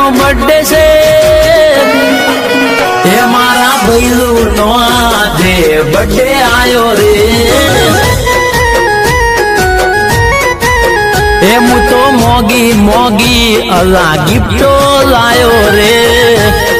Birthday से हे मारा भैलू no आजे बर्थडे आयो रे हे मु तो मोगी मोगी अला गिफ्टो लायो रे।